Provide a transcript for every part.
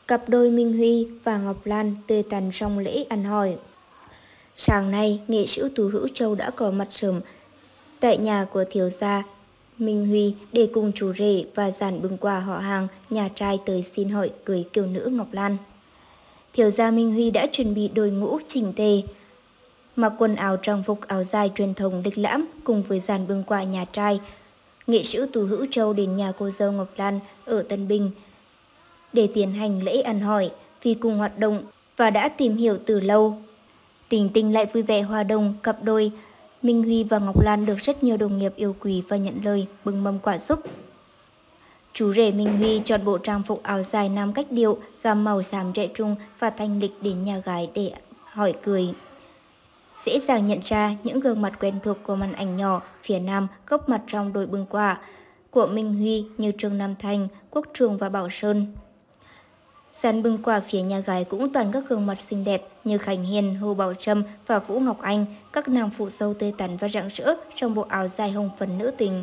Cặp đôi Minh Huy và Ngọc Lan tươi tắn trong lễ ăn hỏi. Sáng nay, nghệ sĩ ưu tú Hữu Châu đã có mặt sớm tại nhà của thiếu gia Minh Huy để cùng chú rể và dàn bưng quà họ hàng nhà trai tới xin hỏi cưới kiều nữ Ngọc Lan. Thiếu gia Minh Huy đã chuẩn bị đội ngũ chỉnh tề, mặc quần áo trang phục áo dài truyền thống lịch lãm cùng với dàn bưng quà nhà trai. Nghệ sĩ ưu tú Hữu Châu đến nhà cô dâu Ngọc Lan ở Tân Bình để tiến hành lễ ăn hỏi vì cùng hoạt động và đã tìm hiểu từ lâu. Tình tình lại vui vẻ hòa đồng, cặp đôi Minh Huy và Ngọc Lan được rất nhiều đồng nghiệp yêu quý và nhận lời bưng mâm quà giúp. Chú rể Minh Huy chọn bộ trang phục áo dài nam cách điệu, gam màu xám trẻ trung và thanh lịch đến nhà gái để hỏi cưới. Dễ dàng nhận ra những gương mặt quen thuộc của màn ảnh nhỏ phía nam góc mặt trong đội bưng quà của Minh Huy như Trương Nam Thanh, Quốc Trường và Bảo Sơn. Dàn bưng quà phía nhà gái cũng toàn các gương mặt xinh đẹp như Khánh Hiền, Hồ Bảo Trâm và Vũ Ngọc Anh, các nàng phụ dâu tươi tắn và rạng rỡ trong bộ áo dài hồng phấn nữ tính.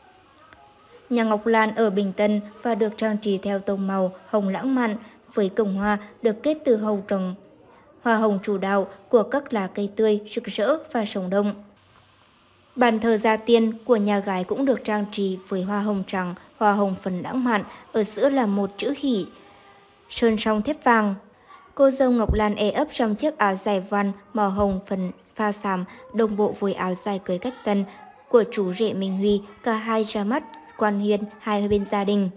Nhà Ngọc Lan ở Bình Tân và được trang trí theo tông màu hồng lãng mạn với cổng hoa được kết từ hầu trồng hoa hồng chủ đạo của các lá cây tươi, rực rỡ và sống động. Bàn thờ gia tiên của nhà gái cũng được trang trí với hoa hồng trắng, hoa hồng phấn lãng mạn, ở giữa là một chữ hỷ, sơn song thép vàng. Cô dâu Ngọc Lan ấp trong chiếc áo dài voan màu hồng phấn pha xám đồng bộ với áo dài cưới cách tân của chú rể Minh Huy, cả hai ra mắt quan hiền hai bên gia đình.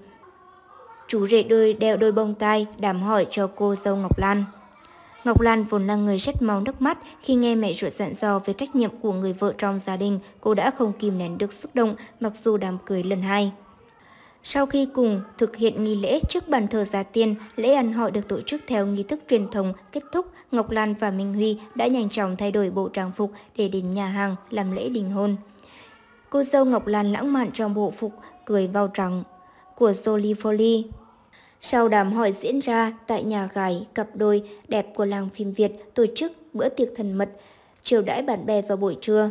Chú rể đeo đôi bông tai đám hỏi cho cô dâu Ngọc Lan. Ngọc Lan vốn là người rất máu nước mắt, khi nghe mẹ ruột dặn dò về trách nhiệm của người vợ trong gia đình, cô đã không kìm nén được xúc động mặc dù đám cưới lần hai. Sau khi cùng thực hiện nghi lễ trước bàn thờ gia tiên, lễ ăn hỏi được tổ chức theo nghi thức truyền thống. Kết thúc, Ngọc Lan và Minh Huy đã nhanh chóng thay đổi bộ trang phục để đến nhà hàng làm lễ đính hôn. Cô dâu Ngọc Lan lãng mạn trong bộ phục cưới vào trắng của Jolie Foley. Sau đám hỏi diễn ra tại nhà gái, cặp đôi đẹp của làng phim Việt tổ chức bữa tiệc thân mật, chiêu đãi bạn bè vào buổi trưa.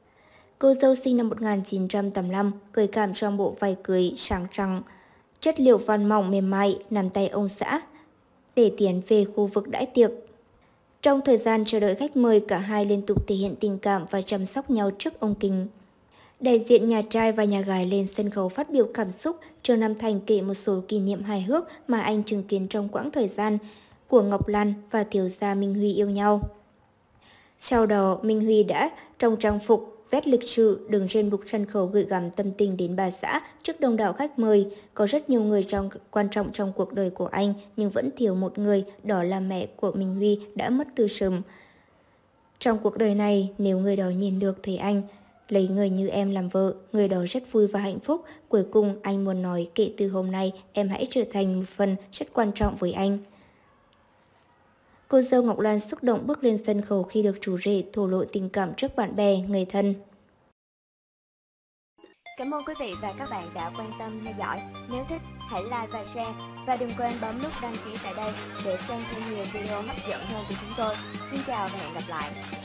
Cô dâu sinh năm 1985, gợi cảm trong bộ vải cưới sáng trắng, chất liệu voan mỏng mềm mại nằm tay ông xã để tiến về khu vực đãi tiệc. Trong thời gian chờ đợi khách mời, cả hai liên tục thể hiện tình cảm và chăm sóc nhau trước ống kính. Đại diện nhà trai và nhà gái lên sân khấu phát biểu cảm xúc. Trương Nam Thành kể một số kỷ niệm hài hước mà anh chứng kiến trong quãng thời gian của Ngọc Lan và thiếu gia Minh Huy yêu nhau. Sau đó, Minh Huy đã trong trang phục vest lịch sự đứng trên bục sân khấu gửi gắm tâm tình đến bà xã trước đông đảo khách mời. Có rất nhiều người quan trọng trong cuộc đời của anh, nhưng vẫn thiếu một người, đó là mẹ của Minh Huy đã mất từ sớm. Trong cuộc đời này, nếu người đó nhìn được thấy anh lấy người như em làm vợ, người đó rất vui và hạnh phúc. Cuối cùng, anh muốn nói kể từ hôm nay, em hãy trở thành một phần rất quan trọng với anh. Cô dâu Ngọc Lan xúc động bước lên sân khấu khi được chú rể thổ lộ tình cảm trước bạn bè, người thân. Cảm ơn quý vị và các bạn đã quan tâm theo dõi. Nếu thích, hãy like và share. Và đừng quên bấm nút đăng ký tại đây để xem thêm nhiều video hấp dẫn hơn của chúng tôi. Xin chào và hẹn gặp lại.